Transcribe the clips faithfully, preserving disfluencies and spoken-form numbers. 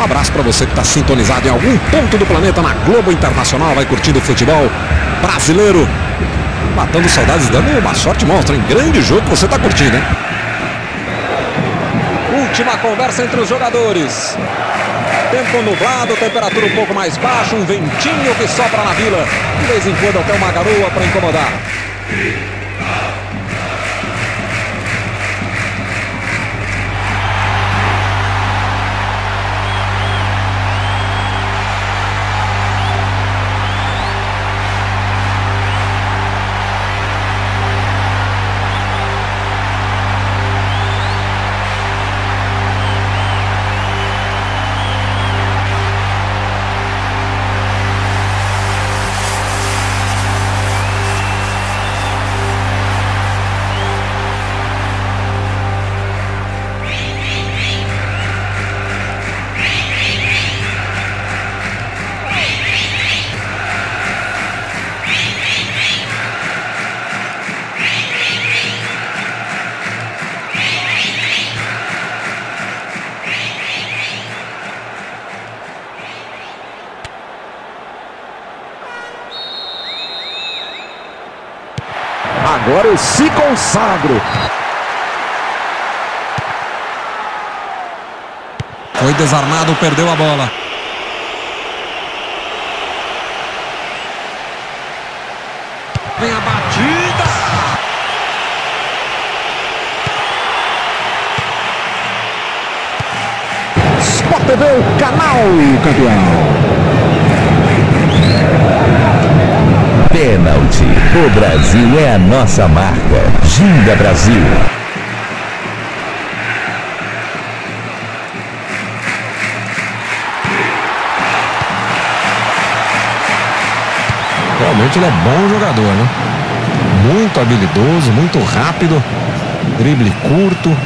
abraço para você que está sintonizado em algum ponto do planeta na Globo Internacional, vai curtindo o futebol brasileiro, matando saudades, dando uma sorte monstra, em grande jogo que você está curtindo, hein? Última conversa entre os jogadores. Tempo nublado, temperatura um pouco mais baixa, um ventinho que sopra na vila. De vez em quando até uma garoa para incomodar. Agora eu se consagro. Foi desarmado, perdeu a bola. Vem a batida. Sport T V, o canal campeão. Pênalti. O Brasil é a nossa marca. Ginga Brasil. Realmente ele é bom jogador, né? Muito habilidoso, muito rápido, drible curto.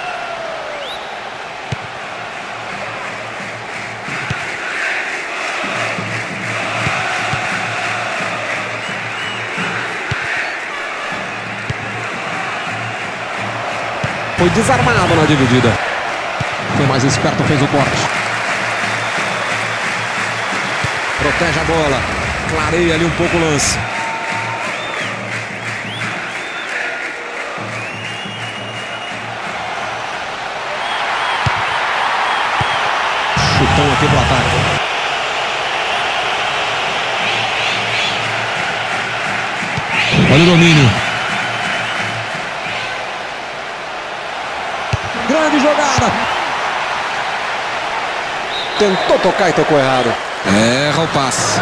Foi desarmado na dividida. Foi mais esperto, fez o corte. Protege a bola. Clareia ali um pouco o lance. Chutão aqui pro ataque. Olha o domínio. Grande jogada. Tentou tocar e tocou errado. Erra o passe.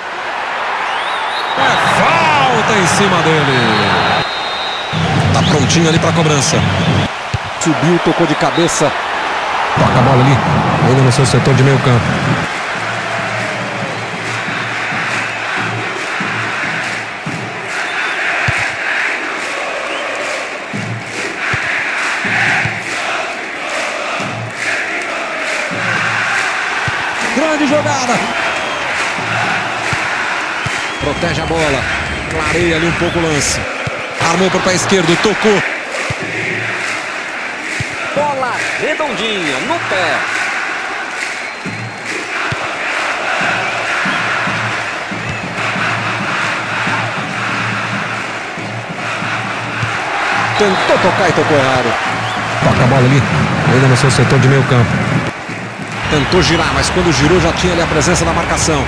É falta em cima dele. Tá prontinho ali pra cobrança. Subiu, tocou de cabeça. Toca a bola ali, ainda no seu setor de meio campo. Grande jogada. Protege a bola. Clareia ali um pouco o lance. Armou pro pé esquerdo, tocou. Bola redondinha no pé. Tentou tocar e tocou errado. Toca a bola ali, ainda no seu setor de meio campo. Tentou girar, mas quando girou já tinha ali a presença da marcação.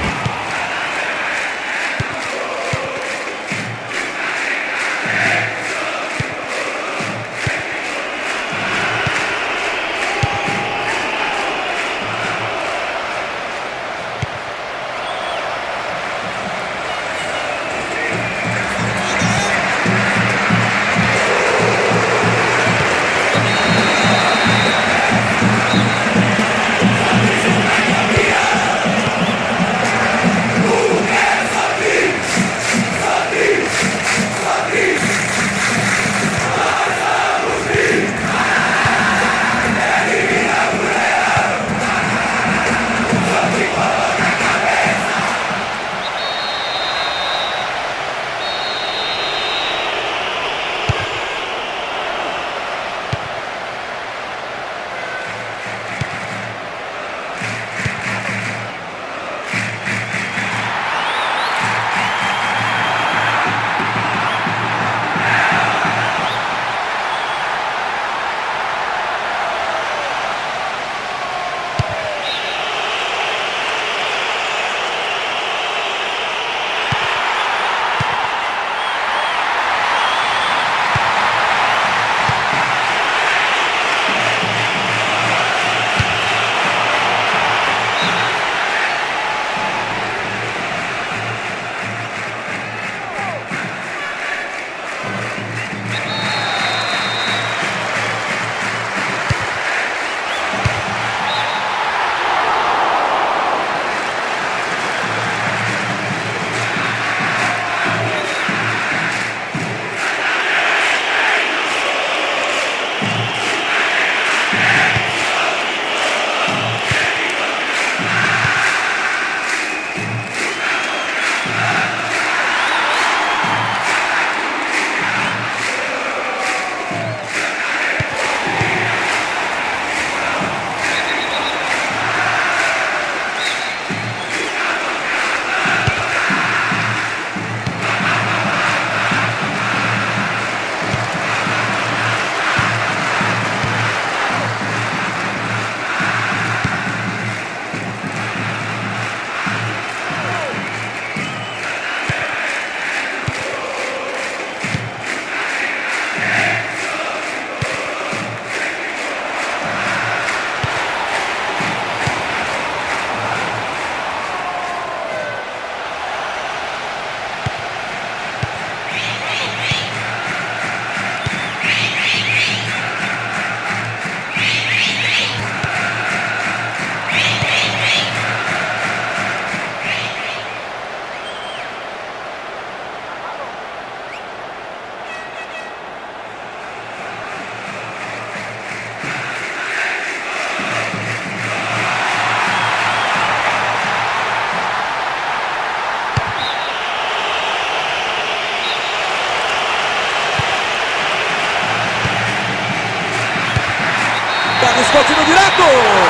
buscou tiro direto.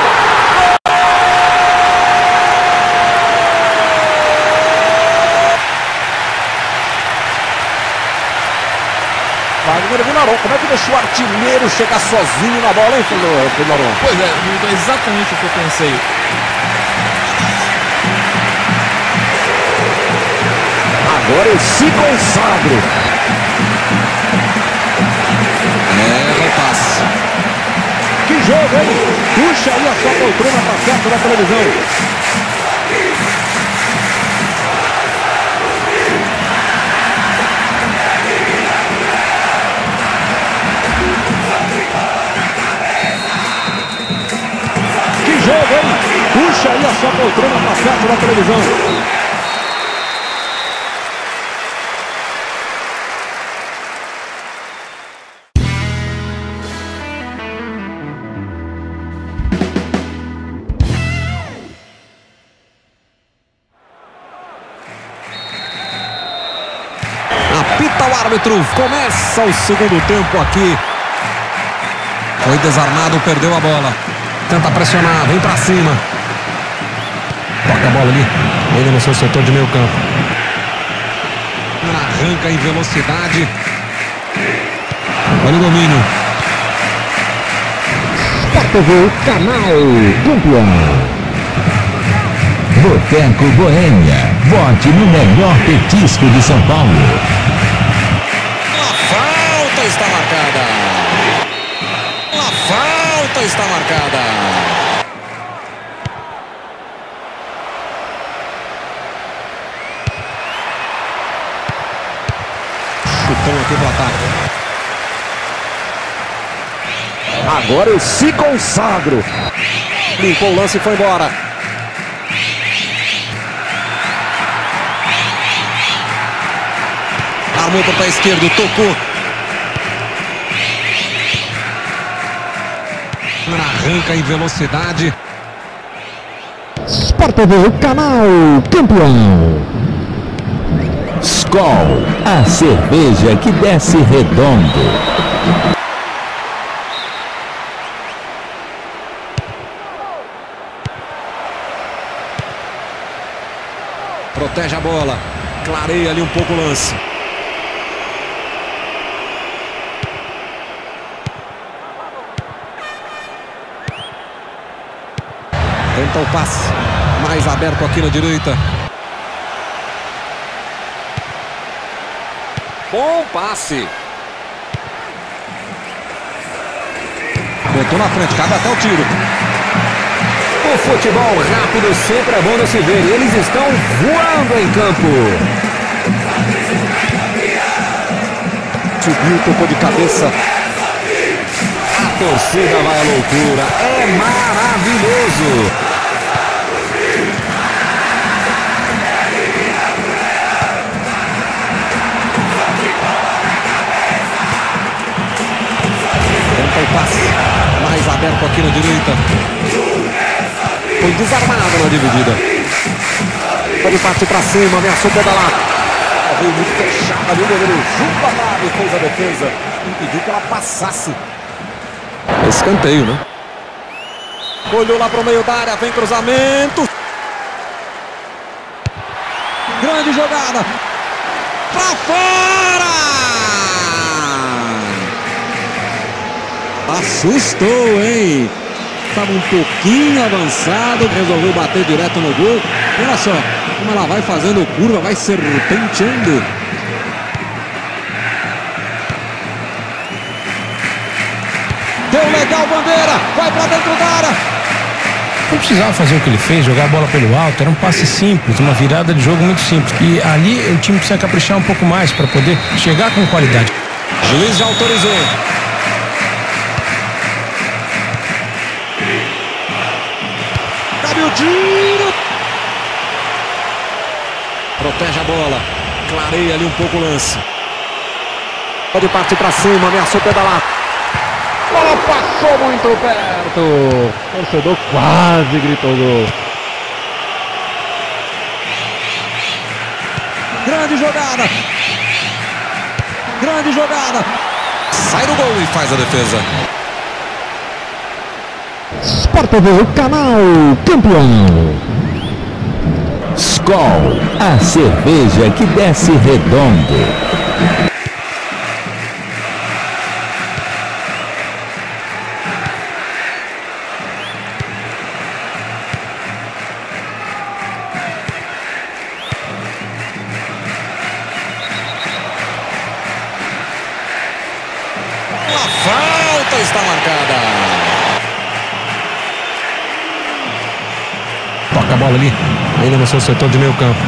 Wagner Vilaron, como é que deixa o artilheiro chegar sozinho na bola, hein, Vilaron? Pois é, é exatamente o que eu pensei. Agora eu se consagro. É, o passe. Que jogo, hein? Puxa aí a sua poltrona pra perto da televisão. Que jogo, hein? Puxa aí a sua poltrona pra perto da televisão. Apita o árbitro. Começa o segundo tempo aqui. Foi desarmado, perdeu a bola. Tenta pressionar, vem pra cima. Toca a bola ali, ainda no seu setor de meio campo. Arranca em velocidade. Olha o domínio. Sport T V, canal campeão. Boteco Boêmia, vote no melhor petisco de São Paulo. A falta está marcada. A falta está marcada. Chutão aqui pro ataque. Agora eu se consagro. Limpou o lance e foi embora. Armou para o pé esquerdo, tocou. Arranca em velocidade. Sport T V, canal campeão. Skol, a cerveja que desce redondo. Protege a bola. Clareia ali um pouco o lance. Tenta o passe. Mais aberto aqui na direita. Bom passe. Botou na frente, cabe até o tiro. O futebol rápido sempre é bom de se ver. E eles estão voando em campo. Subiu, tocou de cabeça. A torcida vai à loucura. É maravilhoso. Tenta o passe. Mais aberto aqui na direita. Foi desarmado na dividida. Pode partir pra cima, ameaçou pedalar. Veio muito fechada ali, o goleiro junto à trave, fez a defesa. Impediu que ela passasse. Escanteio, né? Olhou lá pro meio da área, vem cruzamento. Grande jogada. Pra fora! Assustou, hein? Estava um pouquinho avançado, resolveu bater direto no gol. Olha só, como ela vai fazendo curva, vai serpenteando. Deu legal, Bandeira, vai pra dentro da área. Não precisava fazer o que ele fez, jogar a bola pelo alto, era um passe simples, uma virada de jogo muito simples. E ali o time precisa caprichar um pouco mais para poder chegar com qualidade. O juiz já autorizou. Cabe o tiro. Protege a bola. Clareia ali um pouco o lance. Pode partir pra cima, ameaçou pedalar. Bola passou muito perto. O torcedor quase gritou gol. Grande jogada. Grande jogada. Sai do gol e faz a defesa. Sport T V, canal campeão. Skol, a cerveja que desce redondo. A falta está marcada. Toca a bola ali, ainda no seu setor de meio campo.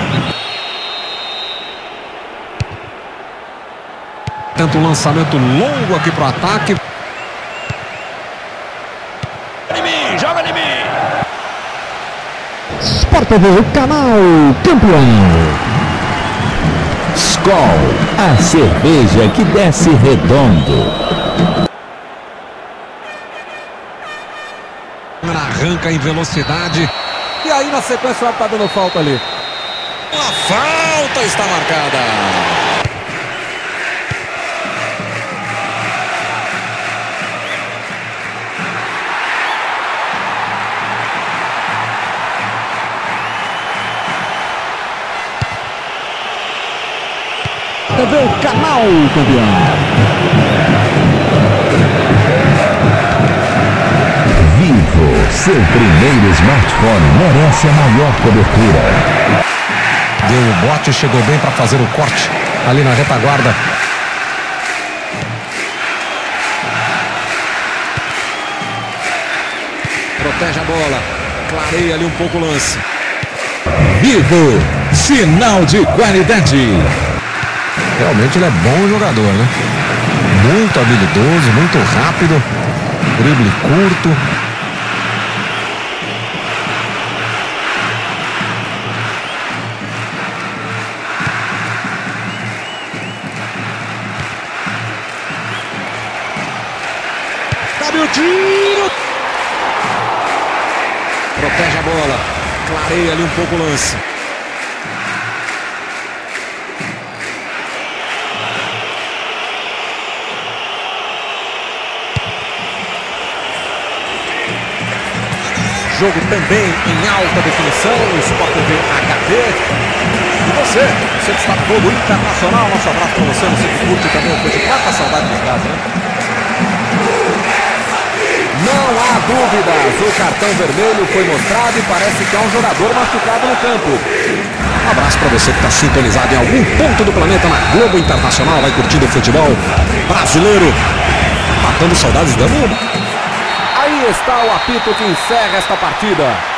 Tenta um lançamento longo aqui para o ataque. Joga em mim, joga em mim. Sport T V, canal campeão. Skol, a cerveja que desce redondo. Arranca em velocidade. E aí na sequência está dando falta ali. Uma falta está marcada. T V, canal campeão. Vivo, seu primeiro smartphone merece a maior cobertura. Deu o bote, chegou bem para fazer o corte ali na retaguarda. Protege a bola, clareia ali um pouco o lance. Vivo, sinal de qualidade. Realmente ele é bom jogador, né? Muito habilidoso, muito rápido, drible curto. Cabe o tiro! Protege a bola, clareia ali um pouco o lance. Jogo também em alta definição, no Sport T V H D. E você, você que está no Globo Internacional, nosso abraço para você, você que curte também o futebol, tá saudade de casa, né? Não há dúvidas, o cartão vermelho foi mostrado e parece que há um jogador machucado no campo. Um abraço para você que está sintonizado em algum ponto do planeta na Globo Internacional, vai curtindo o futebol brasileiro, matando saudades da Globo. Aí está o apito que encerra esta partida.